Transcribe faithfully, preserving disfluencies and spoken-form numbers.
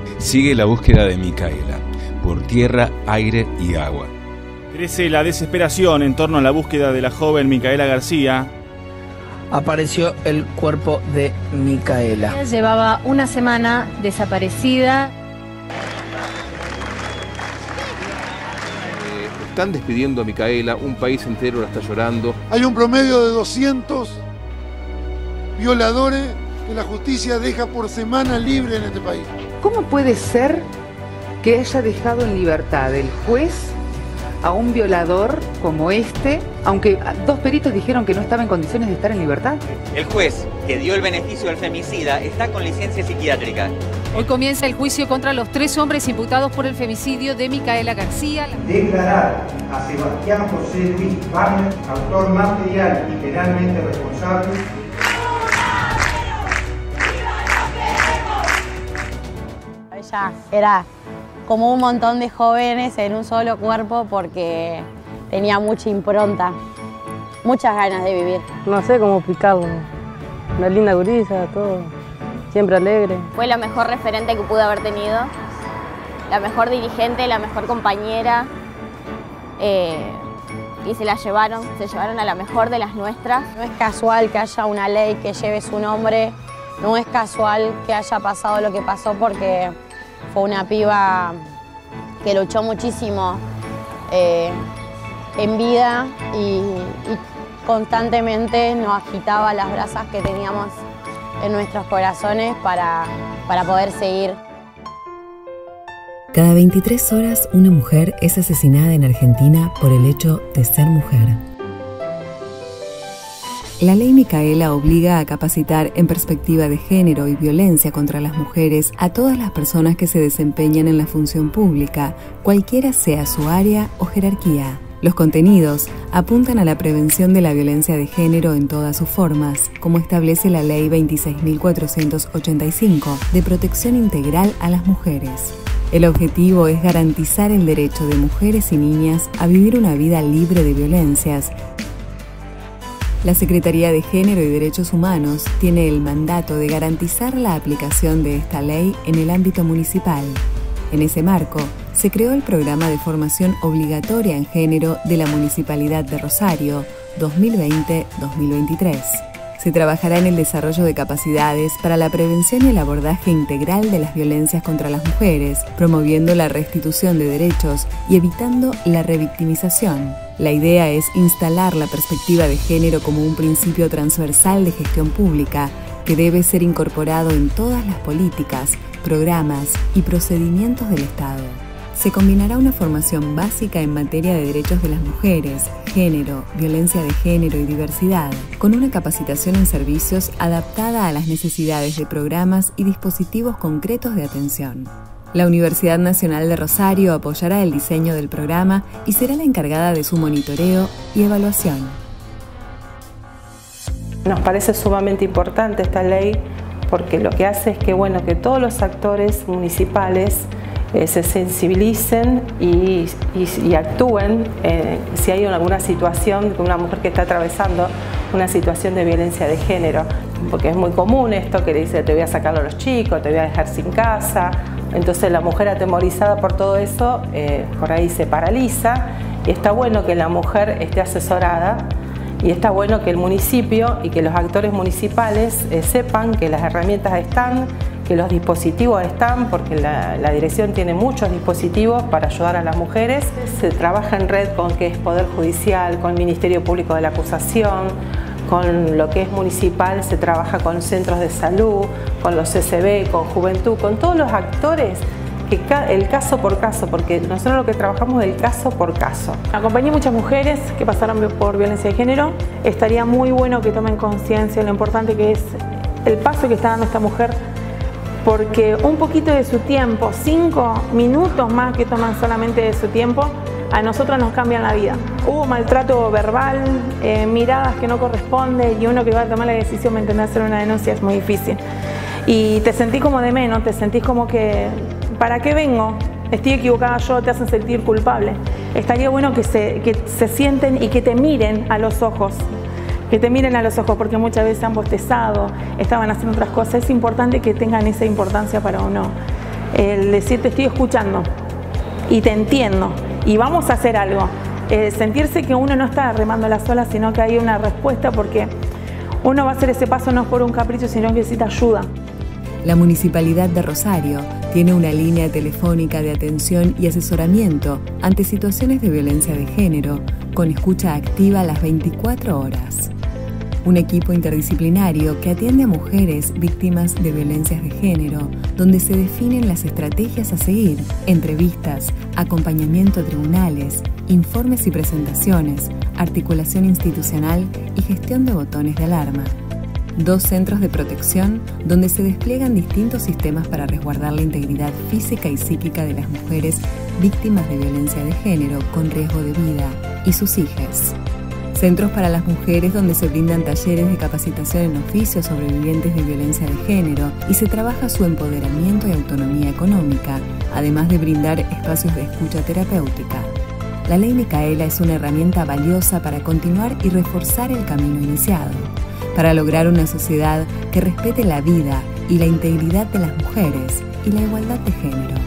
Sigue la búsqueda de Micaela, por tierra, aire y agua. Crece la desesperación en torno a la búsqueda de la joven Micaela García. Apareció el cuerpo de Micaela. Ella llevaba una semana desaparecida. Eh, están despidiendo a Micaela, un país entero la está llorando. Hay un promedio de doscientos violadores que la justicia deja por semana libre en este país. ¿Cómo puede ser que haya dejado en libertad el juez a un violador como este, aunque dos peritos dijeron que no estaba en condiciones de estar en libertad? El juez que dio el beneficio al femicida está con licencia psiquiátrica. Hoy comienza el juicio contra los tres hombres imputados por el femicidio de Micaela García. Declarar a Sebastián José Luis Wagner autor material y penalmente responsable. Ella era como un montón de jóvenes en un solo cuerpo porque tenía mucha impronta, muchas ganas de vivir. No sé cómo explicarlo, una linda gurisa, todo, siempre alegre. Fue la mejor referente que pude haber tenido, la mejor dirigente, la mejor compañera, eh, y se la llevaron, se llevaron a la mejor de las nuestras. No es casual que haya una ley que lleve su nombre, no es casual que haya pasado lo que pasó porque fue una piba que luchó muchísimo eh, en vida y, y constantemente nos agitaba las brasas que teníamos en nuestros corazones para, para poder seguir. Cada veintitrés horas una mujer es asesinada en Argentina por el hecho de ser mujer. La ley Micaela obliga a capacitar en perspectiva de género y violencia contra las mujeres a todas las personas que se desempeñan en la función pública, cualquiera sea su área o jerarquía. Los contenidos apuntan a la prevención de la violencia de género en todas sus formas, como establece la Ley veintiséis mil cuatrocientos ochenta y cinco de protección integral a las mujeres. El objetivo es garantizar el derecho de mujeres y niñas a vivir una vida libre de violencias. La Secretaría de Género y Derechos Humanos tiene el mandato de garantizar la aplicación de esta ley en el ámbito municipal. En ese marco, se creó el Programa de Formación Obligatoria en Género de la Municipalidad de Rosario dos mil veinte a dos mil veintitrés. Se trabajará en el desarrollo de capacidades para la prevención y el abordaje integral de las violencias contra las mujeres, promoviendo la restitución de derechos y evitando la revictimización. La idea es instalar la perspectiva de género como un principio transversal de gestión pública que debe ser incorporado en todas las políticas, programas y procedimientos del Estado. Se combinará una formación básica en materia de derechos de las mujeres, género, violencia de género y diversidad, con una capacitación en servicios adaptada a las necesidades de programas y dispositivos concretos de atención. La Universidad Nacional de Rosario apoyará el diseño del programa y será la encargada de su monitoreo y evaluación. Nos parece sumamente importante esta ley porque lo que hace es que, bueno, que todos los actores municipales eh, se sensibilicen y, y, y actúen eh, si hay alguna situación de una mujer que está atravesando una situación de violencia de género, porque es muy común esto que le dice te voy a sacar a los chicos, te voy a dejar sin casa. Entonces la mujer atemorizada por todo eso, eh, por ahí se paraliza, y está bueno que la mujer esté asesorada y está bueno que el municipio y que los actores municipales eh, sepan que las herramientas están, que los dispositivos están, porque la, la dirección tiene muchos dispositivos para ayudar a las mujeres. Se trabaja en red con que es Poder Judicial, con el Ministerio Público de la Acusación, con lo que es municipal, se trabaja con centros de salud, con los C C B, con Juventud, con todos los actores, que el caso por caso, porque nosotros lo que trabajamos es el caso por caso. Acompañé muchas mujeres que pasaron por violencia de género. Estaría muy bueno que tomen conciencia de lo importante que es el paso que está dando esta mujer, porque un poquito de su tiempo, cinco minutos más que toman solamente de su tiempo, a nosotros nos cambian la vida. Hubo maltrato verbal, eh, miradas que no corresponden, y uno que va a tomar la decisión, ¿me entendés?, hacer una denuncia es muy difícil. Y te sentís como de menos, te sentís como que, ¿para qué vengo? Estoy equivocada yo, te hacen sentir culpable. Estaría bueno que se, que se sienten y que te miren a los ojos, que te miren a los ojos, porque muchas veces han bostezado, estaban haciendo otras cosas. Es importante que tengan esa importancia para uno el decir te estoy escuchando y te entiendo y vamos a hacer algo. Eh, sentirse que uno no está remando la sola, sino que hay una respuesta, porque uno va a hacer ese paso no por un capricho, sino que necesita ayuda. La Municipalidad de Rosario tiene una línea telefónica de atención y asesoramiento ante situaciones de violencia de género, con escucha activa las veinticuatro horas. Un equipo interdisciplinario que atiende a mujeres víctimas de violencias de género, donde se definen las estrategias a seguir, entrevistas, acompañamiento a tribunales, informes y presentaciones, articulación institucional y gestión de botones de alarma. Dos centros de protección donde se despliegan distintos sistemas para resguardar la integridad física y psíquica de las mujeres víctimas de violencia de género con riesgo de vida y sus hijas. Centros para las mujeres donde se brindan talleres de capacitación en oficio a sobrevivientes de violencia de género y se trabaja su empoderamiento y autonomía económica, además de brindar espacios de escucha terapéutica. La Ley Micaela es una herramienta valiosa para continuar y reforzar el camino iniciado, para lograr una sociedad que respete la vida y la integridad de las mujeres y la igualdad de género.